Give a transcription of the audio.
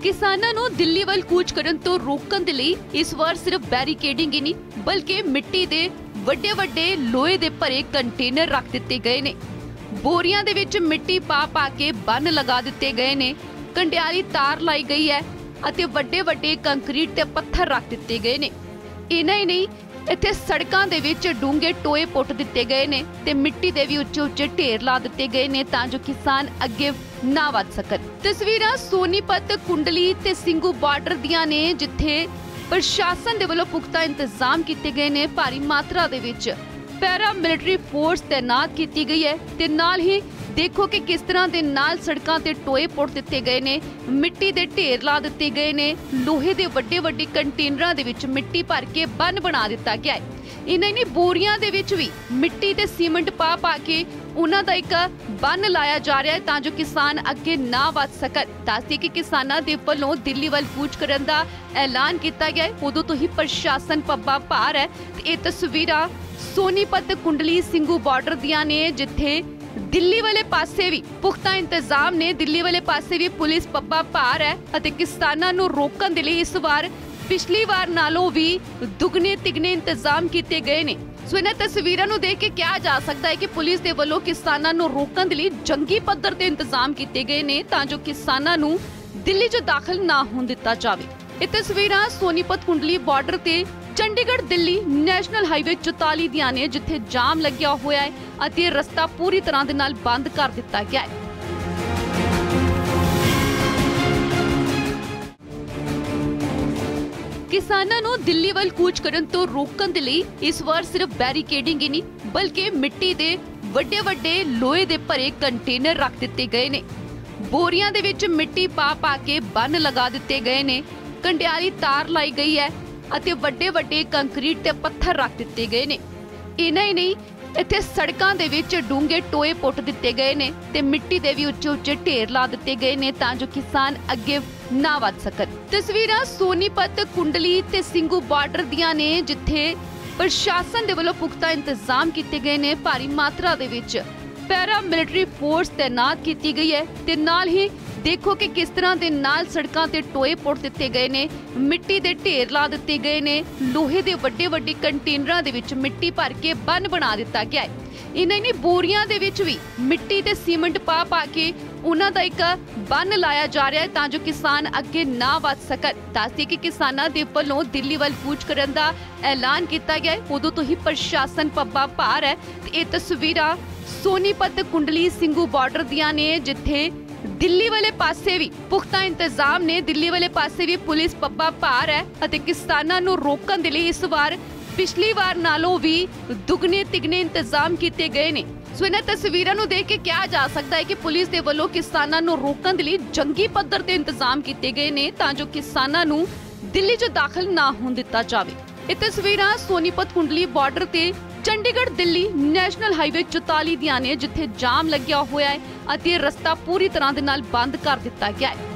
ਕਿਸਾਨਾਂ ਨੂੰ ਦਿੱਲੀ ਵੱਲ ਕੂਚ ਕਰਨ ਤੋਂ ਰੋਕਣ ਦੇ ਲਈ ਇਸ ਵਾਰ ਸਿਰਫ ਬੈਰੀਕੇਡਿੰਗ ਹੀ ਨਹੀਂ ਬਲਕਿ ਮਿੱਟੀ ਦੇ ਵੱਡੇ ਲੋਹੇ ਦੇ ਭਰੇ ਕੰਟੇਨਰ ਰੱਖ ਦਿੱਤੇ ਗਏ ਨੇ। ਬੋਰੀਆਂ ਦੇ ਵਿੱਚ ਮਿੱਟੀ ਪਾ ਕੇ ਬੰਨ ਲਗਾ ਦਿੱਤੇ ਗਏ ਨੇ। ਕੰਡਿਆਲੀ ਤਾਰ ਲਾਈ ਗਈ ਹੈ ਅਤੇ ਵੱਡੇ ਕੰਕਰੀਟ ਤੇ ਪੱਥਰ ਰੱਖ ਦਿੱਤੇ ਗਏ ਨੇ। ਇਨਾ ਹੀ ਨਹੀਂ, ਇੱਥੇ ਸੜਕਾਂ ਦੇ ਵਿੱਚ ਡੂੰਘੇ ਟੋਏ ਪੁੱਟ ਦਿੱਤੇ ਗਏ ਨੇ ਤੇ ਮਿੱਟੀ ਦੇ ਵੀ ਉੱਚੇ ਢੇਰ ਲਾ ਦਿੱਤੇ ਗਏ ਨੇ ਤਾਂ ਜੋ ਕਿਸਾਨ ਅੱਗੇ ਨਾ ਵਧ ਸਕਣ। ਤਸਵੀਰਾਂ ਸੋਨੀਪਤ, ਕੁੰਡਲੀ ਤੇ ਸਿੰਘੂ ਬਾਰਡਰ ਦੀਆਂ ਨੇ, ਜਿੱਥੇ ਪ੍ਰਸ਼ਾਸਨ ਦੇ ਵੱਲੋਂ ਪੁਖਤਾ ਇੰਤਜ਼ਾਮ ਕੀਤੇ ਗਏ ਨੇ। ਭਾਰੀ ਮਾਤਰਾ ਦੇ ਵਿੱਚ ਪੈਰਾ ਮਿਲਟਰੀ ਫੋਰਸ ਤੈਨਾਤ ਕੀਤੀ ਗਈ ਹੈ ਤੇ ਨਾਲ ਹੀ ਦੇਖੋ ਕਿ ਕਿਸ ਤਰ੍ਹਾਂ ਦੇ ਨਾਲ ਸੜਕਾਂ ਤੇ ਟੋਏ ਪੁੱਟ ਦਿੱਤੇ ਗਏ ਨੇ, ਮਿੱਟੀ ਦੇ ਢੇਰ ਲਾ ਦਿੱਤੇ ਗਏ ਨੇ। ਲੋਹੇ ਦੇ ਵੱਡੇ ਕੰਟੇਨਰਾਂ ਦੇ ਵਿੱਚ ਮਿੱਟੀ ਭਰ ਕੇ ਬੰਨ ਬਣਾ ਦਿੱਤਾ ਗਿਆ ਹੈ। ਇਨਾ ਨਹੀਂ, ਬੋਰੀਆਂ ਦੇ ਵਿੱਚ ਵੀ ਮਿੱਟੀ ਤੇ ਸੀਮੈਂਟ ਪਾ ਕੇ ਉਹਨਾਂ ਦਾ ਇੱਕ ਬੰਨ ਲਾਇਆ ਜਾ ਰਿਹਾ ਹੈ ਤਾਂ ਜੋ ਕਿਸਾਨ ਅੱਗੇ ਨਾ ਵਧ ਸਕਣ। ਦੱਸਦੇ ਕਿ ਕਿਸਾਨਾਂ ਦੇ ਵੱਲੋਂ ਦਿੱਲੀ ਵੱਲ ਕੂਚ ਕਰਨ ਦਾ ਐਲਾਨ ਕੀਤਾ ਗਿਆ ਹੈ। ਉਦੋਂ ਤੋਂ ਹੀ ਪ੍ਰਸ਼ਾਸਨ ਪੱਬਾਂ ਭਾਰ ਹੈ ਤੇ ਇਹ ਤਸਵੀਰਾਂ ਸੋਨੀਪਤ, ਕੁੰਡਲੀ, ਸਿੰਘੂ ਬਾਰਡਰ ਦੀਆਂ ਨੇ, ਜਿੱਥੇ ਦਿੱਲੀ ਵਾਲੇ ਪਾਸੇ ਵੀ ਪੁਖਤਾ ਇੰਤਜ਼ਾਮ ਨੇ। ਦਿੱਲੀ ਵਾਲੇ ਪਾਸੇ ਵੀ ਪੁਲਿਸ ਪੱਬਾਂ ਭਾਰ ਹੈ ਅਤੇ ਕਿਸਾਨਾਂ ਨੂੰ ਰੋਕਣ ਦੇ ਲਈ ਇਸ ਵਾਰ ਪਿਛਲੀ ਵਾਰ ਨਾਲੋਂ ਵੀ ਦੁੱਗਣੇ ਤਿਗਣੇ ਇੰਤਜ਼ਾਮ ਕੀਤੇ ਗਏ ਨੇ। ਸੋ ਇਹਨਾਂ ਤਸਵੀਰਾਂ ਨੂੰ ਦੇਖ ਕੇ ਕਿਹਾ ਜਾ ਸਕਦਾ ਹੈ ਕਿ ਪੁਲਿਸ ਦੇ ਵੱਲੋਂ ਕਿਸਾਨਾਂ ਨੂੰ ਰੋਕਣ ਦੇ ਲਈ ਜੰਗੀ ਪੱਧਰ ਤੇ ਇੰਤਜ਼ਾਮ ਕੀਤੇ ਗਏ ਨੇ ਤਾਂ ਜੋ ਕਿਸਾਨਾਂ ਨੂੰ ਦਿੱਲੀ 'ਚ ਦਾਖਲ ਨਾ ਹੋਣ ਦਿੱਤਾ ਜਾਵੇ। ਇਹ ਤਸਵੀਰਾਂ ਸੋਨੀਪਤ, ਕੁੰਡਲੀ ਬਾਰਡਰ ਤੇ ਚੰਡੀਗੜ੍ਹ ਦਿੱਲੀ ਨੈਸ਼ਨਲ ਹਾਈਵੇ 44 ਦੀਆਂ ਨੇ, ਜਿੱਥੇ ਜਾਮ ਲੱਗਿਆ ਹੋਇਆ ਹੈ ਅਤੇ ਰਸਤਾ ਪੂਰੀ ਤਰ੍ਹਾਂ ਦੇ ਨਾਲ ਬੰਦ ਕਰ ਦਿੱਤਾ ਗਿਆ ਹੈ। ਕਿਸਾਨਾਂ ਨੂੰ ਦਿੱਲੀ ਵੱਲ ਕੂਚ ਕਰਨ ਤੋਂ ਰੋਕਣ ਦੇ ਲਈ ਇਸ ਵਾਰ ਸਿਰਫ ਬੈਰੀਕੇਡਿੰਗ ਹੀ ਨਹੀਂ ਬਲਕਿ ਮਿੱਟੀ ਦੇ ਵੱਡੇ ਲੋਹੇ ਦੇ ਭਰੇ ਕੰਟੇਨਰ ਰੱਖ ਦਿੱਤੇ ਗਏ ਨੇ। ਬੋਰੀਆਂ ਦੇ ਵਿੱਚ ਮਿੱਟੀ ਪਾ ਕੇ ਬੰਨ ਲਗਾ ਦਿੱਤੇ ਗਏ ਨੇ। ਕੰਡਿਆਲੀ ਤਾਰ ਲਾਈ ਗਈ ਹੈ ਅਤੇ ਵੱਡੇ ਕੰਕਰੀਟ ਤੇ ਪੱਥਰ ਰੱਖ ਦਿੱਤੇ ਗਏ ਨੇ। ਇਨਾ ਹੀ ਨਹੀਂ, ਇੱਥੇ ਸੜਕਾਂ ਦੇ ਵਿੱਚ ਡੂੰਘੇ ਟੋਏ ਪੁੱਟ ਦਿੱਤੇ ਗਏ ਨੇ ਤੇ ਮਿੱਟੀ ਦੇ ਵੀ ਉੱਚੇ ਢੇਰ ਲਾ ਦਿੱਤੇ ਗਏ ਨੇ ਤਾਂ ਜੋ ਕਿਸਾਨ ਅੱਗੇ ਨਾ ਵਧ ਸਕਣ। ਤਸਵੀਰਾਂ ਸੋਨੀਪਤ, ਕੁੰਡਲੀ ਤੇ ਸਿੰਘੂ ਬਾਰਡਰ ਦੀਆਂ ਨੇ, ਜਿੱਥੇ ਪ੍ਰਸ਼ਾਸਨ ਦੇ ਵੱਲੋਂ ਪੁਖਤਾ ਇੰਤਜ਼ਾਮ ਕੀਤੇ ਗਏ ਨੇ। ਭਾਰੀ ਮਾਤਰਾ ਦੇ ਵਿੱਚ ਪੈਰਾ ਮਿਲਟਰੀ ਫੋਰਸ ਤੈਨਾਤ ਕੀਤੀ ਗਈ ਹੈ ਤੇ ਨਾਲ ਹੀ ਦੇਖੋ ਕਿ ਕਿਸ ਤਰ੍ਹਾਂ ਦੇ ਨਾਲ ਸੜਕਾਂ ਤੇ ਟੋਏ ਪੁੱਟ ਦਿੱਤੇ ਗਏ ਨੇ, ਮਿੱਟੀ ਦੇ ਢੇਰ ਲਾ ਦਿੱਤੇ ਗਏ ਨੇ। ਲੋਹੇ ਦੇ ਵੱਡੇ ਕੰਟੇਨਰਾਂ ਦੇ ਵਿੱਚ ਮਿੱਟੀ ਭਰ ਕੇ ਬੰਨ ਬਣਾ ਦਿੱਤਾ ਗਿਆ ਹੈ। ਇਨਾ ਨਹੀਂ, ਬੋਰੀਆਂ ਦੇ ਵਿੱਚ ਵੀ ਮਿੱਟੀ ਤੇ ਸੀਮੈਂਟ ਪਾ ਕੇ ਉਹਨਾਂ ਦਾ ਇੱਕ ਬੰਨ ਲਾਇਆ ਜਾ ਰਿਹਾ ਹੈ ਤਾਂ ਜੋ ਕਿਸਾਨ ਅੱਗੇ ਨਾ ਵਧ ਸਕਣ। ਦੱਸਦੇ ਕਿ ਕਿਸਾਨਾਂ ਦੇ ਵੱਲੋਂ ਦਿੱਲੀ ਵੱਲ ਕੂਚ ਕਰਨ ਦਾ ਐਲਾਨ ਕੀਤਾ ਗਿਆ ਹੈ। ਉਦੋਂ ਤੋਂ ਹੀ ਪ੍ਰਸ਼ਾਸਨ ਪੱਬਾਂ ਭਾਰ ਹੈ ਤੇ ਇਹ ਤਸਵੀਰਾਂ ਸੋਨੀਪਤ, ਕੁੰਡਲੀ, ਸਿੰਘੂ ਬਾਰਡਰ ਦੀਆਂ ਨੇ, ਜਿੱਥੇ ਦਿੱਲੀ ਵਾਲੇ ਪਾਸੇ ਵੀ ਪੁਖਤਾ ਇੰਤਜ਼ਾਮ ਨੇ। ਦਿੱਲੀ ਵਾਲੇ ਪਾਸੇ ਵੀ ਪੁਲਿਸ ਪੱਬਾਂ ਭਾਰ ਹੈ ਅਤੇ ਕਿਸਾਨਾਂ ਨੂੰ ਰੋਕਣ ਦੇ ਲਈ ਇਸ ਵਾਰ ਪਿਛਲੀ ਵਾਰ ਨਾਲੋਂ ਵੀ ਦੁੱਗਣੇ ਤਿਗਣੇ ਇੰਤਜ਼ਾਮ ਕੀਤੇ ਗਏ ਨੇ। ਸੋ ਇਹਨਾਂ ਤਸਵੀਰਾਂ ਨੂੰ ਦੇਖ ਕੇ ਕਿਹਾ ਜਾ ਸਕਦਾ ਹੈ ਕਿ ਪੁਲਿਸ ਦੇ ਵੱਲੋਂ ਕਿਸਾਨਾਂ ਨੂੰ ਰੋਕਣ ਦੇ ਲਈ ਜੰਗੀ ਪੱਧਰ ਤੇ ਇੰਤਜ਼ਾਮ ਕੀਤੇ ਗਏ ਨੇ ਤਾਂ ਜੋ ਕਿਸਾਨਾਂ ਨੂੰ ਦਿੱਲੀ 'ਚ ਦਾਖਲ ਨਾ ਹੋਣ ਦਿੱਤਾ ਜਾਵੇ। ਇਹ ਤਸਵੀਰਾਂ ਸੋਨੀਪਤ, ਕੁੰਡਲੀ ਬਾਰਡਰ ਤੇ ਚੰਡੀਗੜ੍ਹ ਦਿੱਲੀ ਨੈਸ਼ਨਲ ਹਾਈਵੇ 44 ਦੀਆਂ ਨੇ, ਜਿੱਥੇ ਜਾਮ ਲੱਗਿਆ ਹੋਇਆ ਹੈ ਅਤੇ ਰਸਤਾ ਪੂਰੀ ਤਰ੍ਹਾਂ ਦੇ ਨਾਲ ਬੰਦ ਕਰ ਦਿੱਤਾ ਗਿਆ ਹੈ।